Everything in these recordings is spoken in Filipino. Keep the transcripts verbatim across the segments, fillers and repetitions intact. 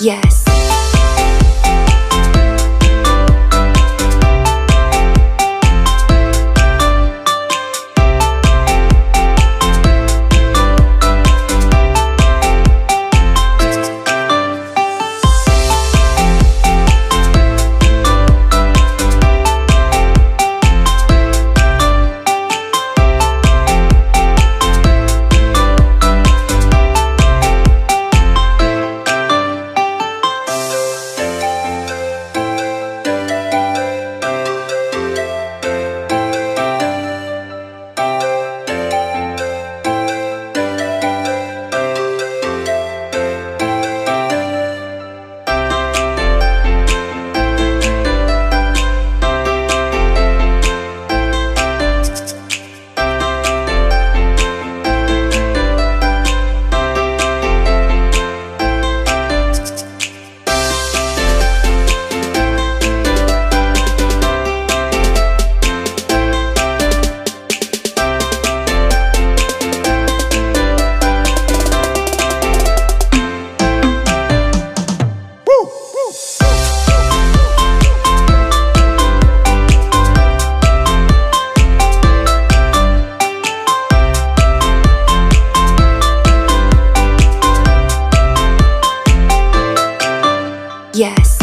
Yes. Yes.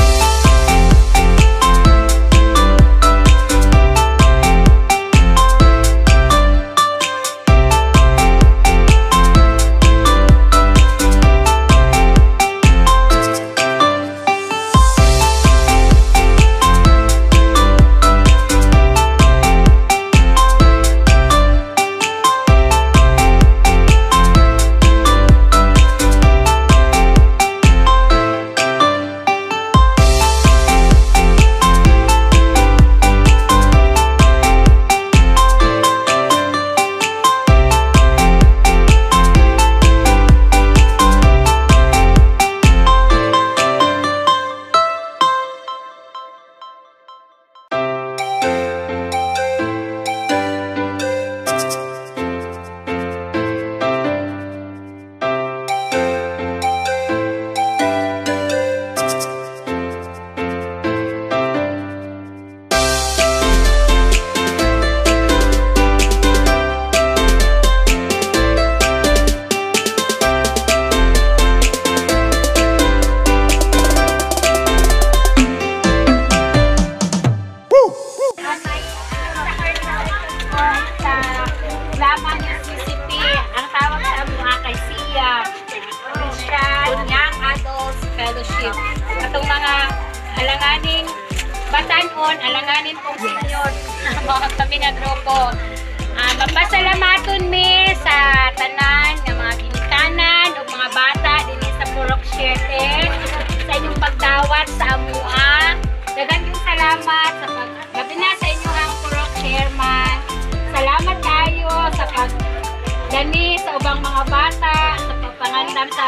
Fellowship. Atong mga alanganing batanon, alanganin pong senior, mga kami nga grupo. Uh, mapasalamaton mi sa tanan ng mga ginikanan o mga bata din sa Purok Siete sa inyong pagdawat sa amua. Daghang yung salamat sa pag gabi na sa inyong Purok Chairman. Salamat kayo sa pagdani sa ubang mga bata, sa pagpangandam sa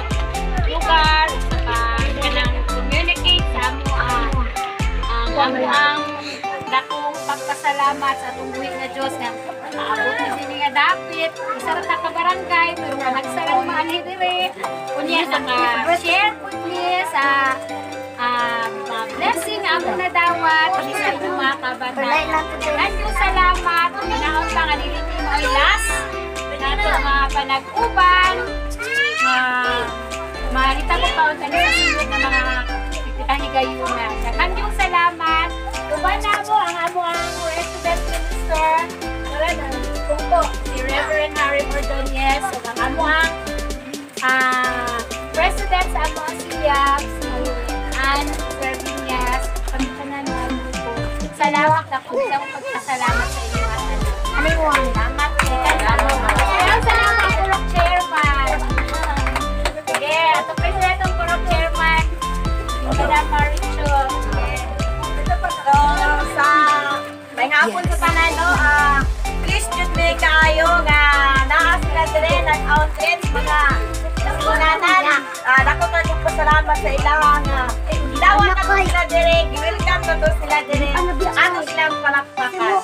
lugar, kanang communicate sa amo ang ang amo ang dakong pagpasalamat sa atong buhi nga Dios nga maabot na sini nga dapit isa ra ta ka barangay pero nagsalang maanhi dire unya sa ka share pud ni sa uh, blessing nga amo na dawat sa inyong mga kabataan. Thank you, salamat. Inaon pa nga dili mo ay last nato mga panag-uban uh, Marita ko pa unta sa sunod na mga higayuna. Daghang yung salamat. Uban na mo ang amo ang resident minister. Wala na. Kung po, si Reverend Harry Ordonez. So, ang amo ang uh, president sa amo ang siyap. Anne Servinias. Pagkanan mo ang grupo. Salamat na po. Sa pagpasalamat sa inyo. Ano yung salamat? Salamat. Salamat po, Chairman. Yeah, ito president ng Purok Chairman, Madam Maricho. So, sa may hapon sa panano, uh, please jud me kaayo nga naa sila dire nag-outreach mga nasunanan. Uh, Dako kayo pasalamat sa ilang uh, gidawat na sila dire, gi-welcome na to sila dire. Ano silang palakpakan.